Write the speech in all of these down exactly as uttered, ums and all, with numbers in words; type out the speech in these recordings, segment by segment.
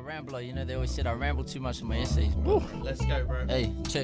rambler. You know, they always said I ramble too much in my essays, bro. Let's go, bro. Hey, check.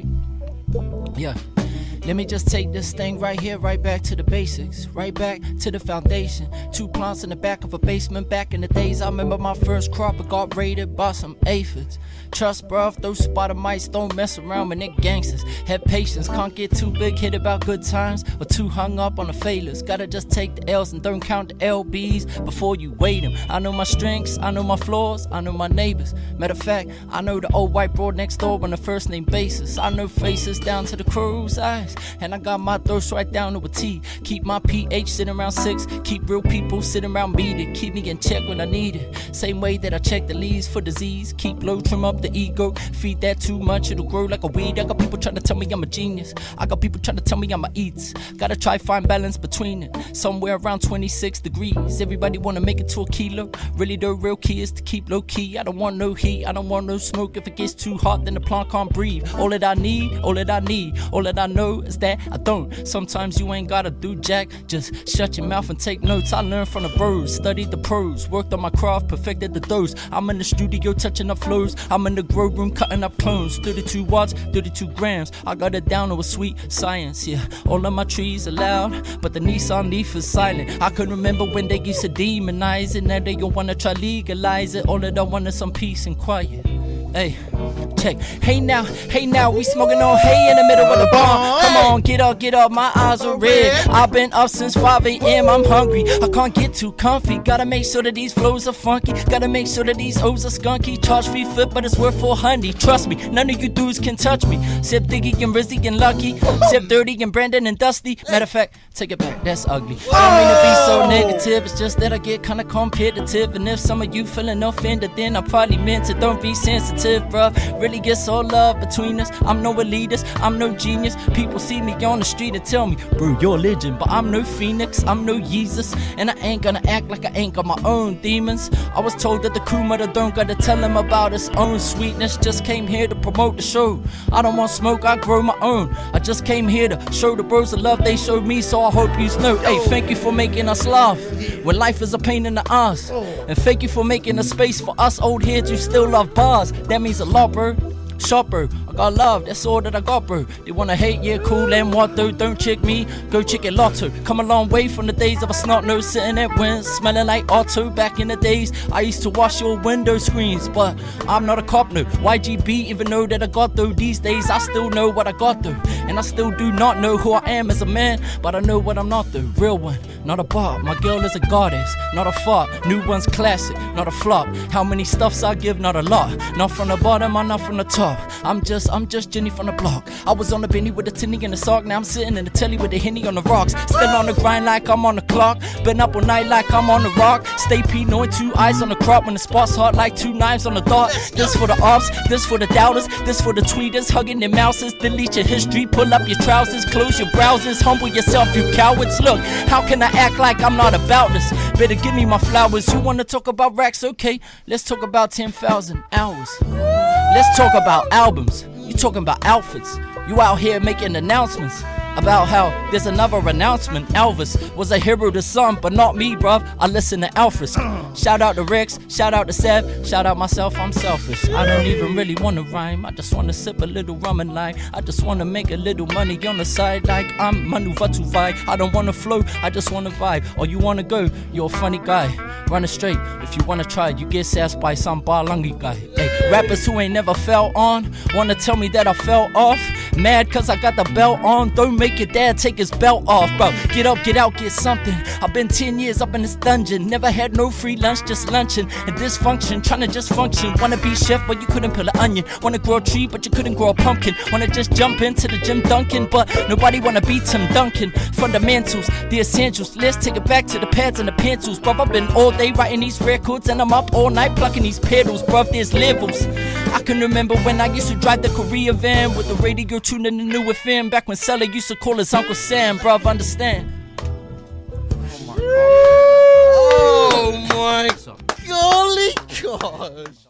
Yeah. Let me just take this thing right here, right back to the basics, right back to the foundation. Two plants in the back of a basement. Back in the days, I remember my first crop, it got raided by some aphids. Trust, bruv, those spider mites don't mess around when they gangsters. Have patience, can't get too big, hit about good times, or too hung up on the failures. Gotta just take the L's and don't count the L B's before you weigh them. I know my strengths, I know my flaws, I know my neighbors. Matter of fact, I know the old white broad next door on a first name basis. I know faces down to the crow's eyes, and I got my thirst right down to a T. Keep my pH sitting around six, keep real people sitting around me to keep me in check when I need it. Same way that I check the leaves for disease, keep low, trim up the ego. Feed that too much, it'll grow like a weed. I got people trying to tell me I'm a genius, I got people trying to tell me I'm a eats. Gotta try find balance between it, somewhere around twenty-six degrees. Everybody wanna make it to a kilo, really the real key is to keep low key. I don't want no heat, I don't want no smoke. If it gets too hot then the plant can't breathe. All that I need, all that I need, all that I know is that I don't. Sometimes you ain't gotta do jack, just shut your mouth and take notes. I learned from the bros, studied the pros, worked on my craft, perfected the dose. I'm in the studio touching up flows, I'm in the grow room cutting up clones. Thirty-two watts, thirty-two grams, I got it down to a sweet science. Yeah, all of my trees are loud, but the Nissan Leaf is silent. I can remember when they used to demonize it, now they don't wanna try legalize it. All that I want is some peace and quiet. Hey, check. Hey now, hey now, we smoking on hay in the middle of the bar. Come on, get up, get up, my eyes are red. I've been up since five A M, I'm hungry, I can't get too comfy. Gotta make sure that these flows are funky, gotta make sure that these O's are skunky. Charge free flip, but it's worth four hundred. Trust me, none of you dudes can touch me. Sip Diggy and Rizzy and Lucky, Sip Dirty and Brandon and Dusty. Matter of fact, take it back, that's ugly. I don't mean to be so negative, it's just that I get kinda competitive. And if some of you feeling offended, then I probably meant it. Don't be sensitive, bruh, really gets all love between us. I'm no elitist, I'm no genius. People see me on the street and tell me, bro, you're a legend, but I'm no Phoenix, I'm no Jesus. And I ain't gonna act like I ain't got my own demons. I was told that the crew mother don't gotta tell him about his own sweetness. Just came here to promote the show, I don't want smoke, I grow my own. I just came here to show the bros the love they showed me, so I hope you know. Hey, thank you for making us laugh when life is a pain in the ass. And thank you for making a space for us old heads who still love bars. That means a lot, bro. Sharp, bro, I got love, that's all that I got, bro. They wanna hate, yeah, cool, and what though? Don't check me, go check it lotto. Come a long way from the days of a snot nose sitting at winds, smelling like Otto. Back in the days, I used to wash your window screens, but I'm not a cop, no. Y G B, even though that I got though. These days, I still know what I got though, and I still do not know who I am as a man, but I know what I'm not though. Real one, not a bot. My girl is a goddess, not a fart. New one's classic, not a flop. How many stuffs I give? Not a lot. Not from the bottom, I'm not from the top. I'm just, I'm just Jenny from the block. I was on the Benny with the tinny and the sock. Now I'm sitting in the telly with the Henny on the rocks. Still on the grind like I'm on the clock. Been up all night like I'm on the rock. Stay Pinoy, two eyes on the crop. When the spot's hot like two knives on the dot. This for the ops, this for the doubters, this for the tweeters, hugging their mouses. Delete your history, pull up your trousers, close your browsers, humble yourself, you cowards. Look, how can I act like I'm not about this? Better give me my flowers. You wanna talk about racks? Okay, let's talk about ten thousand hours. Let's talk about albums. You talking about outfits. You out here making announcements about how there's another announcement. Elvis was a hero to some, but not me, bruv. I listen to Alphas. Shout out to Rex, shout out to Seb, shout out myself, I'm selfish. I don't even really wanna rhyme, I just wanna sip a little rum and lime. I just wanna make a little money on the side like I'm Manu Vatuvai. I don't wanna flow, I just wanna vibe. Or you wanna go, you're a funny guy. Run it straight, if you wanna try, you get sassed by some Balangi guy. Hey, rappers who ain't never fell on, wanna tell me that I fell off. Mad cause I got the belt on, don't make your dad take his belt off, bro. Get up, get out, get something. I've been ten years up in this dungeon, never had no free lunch, just lunching and dysfunction, trying to just function. Wanna be chef but you couldn't peel an onion, wanna grow a tree but you couldn't grow a pumpkin, wanna just jump into the gym dunking, but nobody wanna be Tim Duncan. Fundamentals, the essentials, let's take it back to the pads and the pencils, bruv. I've been all day writing these records and I'm up all night plucking these pedals, bruv. There's levels. I can remember when I used to drive the Korea van with the radio tuning the new F M, back when Sully used to call his Uncle Sam, bruv, understand? Oh my, oh my golly gosh.